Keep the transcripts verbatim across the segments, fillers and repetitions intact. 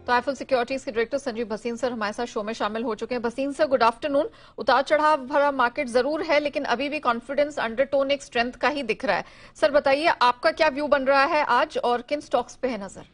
तो IIFL securities के director Sanjeev Bhasin sir हमारे साथ शो में शामिल हो चुके हैं। Bhasin sir, good afternoon. उतार चढ़ाव भरा मार्केट जरूर है, लेकिन अभी भी कॉन्फिडेंस अंडरटोन एक स्ट्रेंथ का ही दिख रहा है। सर बताइए, आपका क्या व्यू बन रहा है आज और किन स्टॉक्स पे है नजर?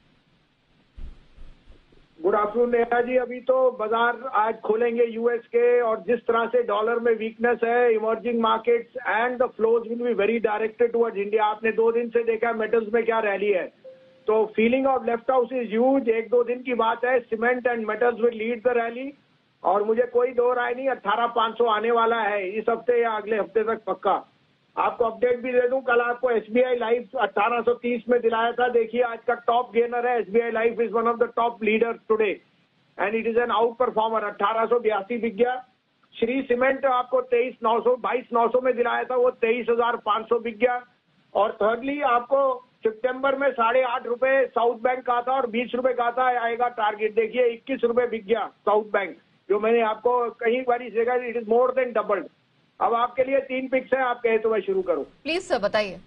Good afternoon Neha ji. अभी तो बाजार आज खोलेंगे यूएस के, और जिस तरह से डॉलर में वीकनेस है, emerging markets and the flows will be very directed towards India. आपने दो दिन से देखा मेटल्स में क्या रैली है, तो feeling of left house is huge. एक दो दिन की बात है, cement and metals will lead the rally, और मुझे कोई दो राय नहीं, अट्ठारह पाँच सौ आने वाला है इस हफ्ते या अगले हफ्ते तक पक्का। आपको अपडेट भी दे दूं, कल आपको एसबीआई लाइफ अठारह सौ तीस में दिलाया था। देखिए आज का टॉप गेनर है। SBI life is one of the top leaders today and it is an outperformer. अठारह सौ बयासी बिक गया। श्री सीमेंट आपको तेईस नौ सौ बाईस नौ सौ में दिलाया था, वो तेईस हजार पांच सौ बिक गया। और थर्डली आपको सितंबर में साढ़े आठ रुपए साउथ बैंक का था और बीस रुपए का था आएगा टारगेट। देखिए इक्कीस रुपए बिक गया साउथ बैंक, जो मैंने आपको कई बार देखा, it is more than doubled. अब आपके लिए तीन पिक्स है, आप कहे तो मैं शुरू करूं? प्लीज सर बताइए।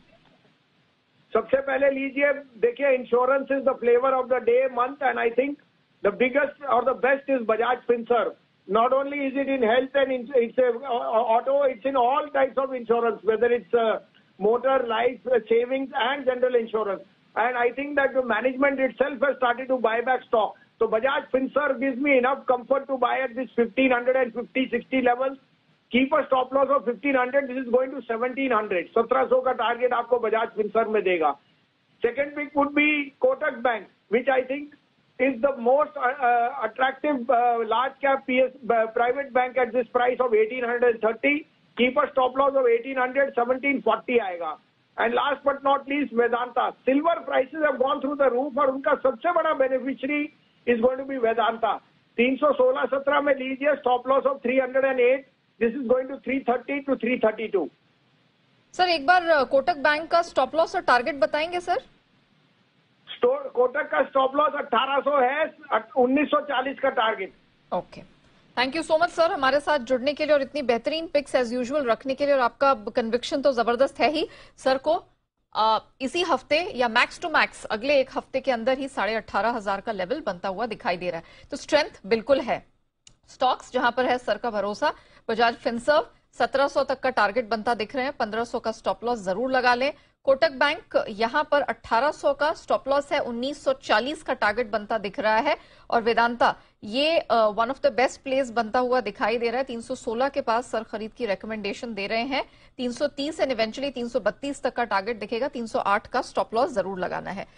सबसे पहले लीजिए, देखिए insurance is the flavour of the day month, and I think the biggest और the best is Bajaj Finserv. Not only is it in health and in, it's a, uh, auto, it's in all types of insurance, whether it's uh, motor, life, uh, savings and general insurance. And I think that the management itself has started to buy back stock. So Bajaj Finserv gives me enough comfort to buy at this fifteen fifty sixty levels. Keep a stop loss of fifteen hundred. This is going to seventeen hundred. सत्रह सौ का target आपको Bajaj Finserv में देगा. Second pick would be Kotak Bank, which I think is the most uh, uh, attractive uh, large cap P S, uh, private bank at this price of eighteen thirty. Keep a stop loss of eighteen hundred, seventeen forty आएगा. And last but not least, Vedanta. Silver prices have gone through the roof, और उनका सबसे बड़ा beneficiary is going to be Vedanta. तीन सौ सोलह सत्रह में लीजिए, stop loss of three oh eight. This is going to three thirty to three thirty-two. Sir एक बार कोटक बैंक का स्टॉप लॉस और टारगेट बताएंगे सर? कोटक का स्टॉप लॉस अठारह सौ है, उन्नीस सौ चालीस का target. Okay, thank you so much sir हमारे साथ जुड़ने के लिए और इतनी बेहतरीन पिक्स एज यूजुअल रखने के लिए। और आपका कन्विक्शन तो जबरदस्त है ही। सर को आ, इसी हफ्ते या मैक्स टू मैक्स अगले एक हफ्ते के अंदर ही साढ़े अट्ठारह हजार का लेवल बनता हुआ दिखाई दे रहा है। तो स्ट्रेंथ बिल्कुल है। स्टॉक्स जहां पर है सर का भरोसा, बजाज फिनसर्व सत्रह सौ तक का टारगेट बनता दिख रहे हैं, पंद्रह सौ का स्टॉप लॉस जरूर लगा लें। कोटक बैंक यहां पर अठारह सौ का स्टॉप लॉस है, उन्नीस सौ चालीस का टारगेट बनता दिख रहा है। और वेदांता ये one of the best place बनता हुआ दिखाई दे रहा है। तीन सौ सोलह के पास सर खरीद की रेकमेंडेशन दे रहे हैं। तीन सौ तीस एंड इवेंचुअली तीन सौ बत्तीस तक का टारगेट दिखेगा। तीन सौ आठ का स्टॉप लॉस जरूर लगाना है।